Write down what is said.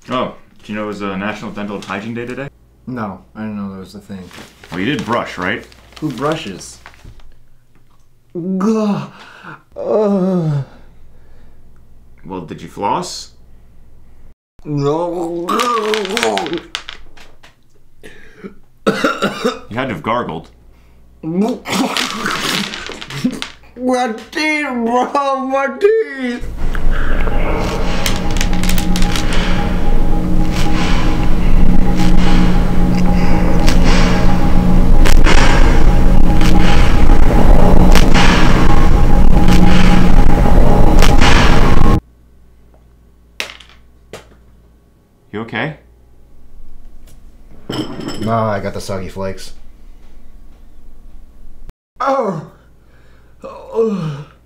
Oh, do you know it was National Dental Hygiene Day today? No, I didn't know that was a thing. Well, you did brush, right? Who brushes? Gah. Well, did you floss? No. You had to have gargled. My teeth, bro, my teeth. You okay? No, I got the soggy flakes. Oh.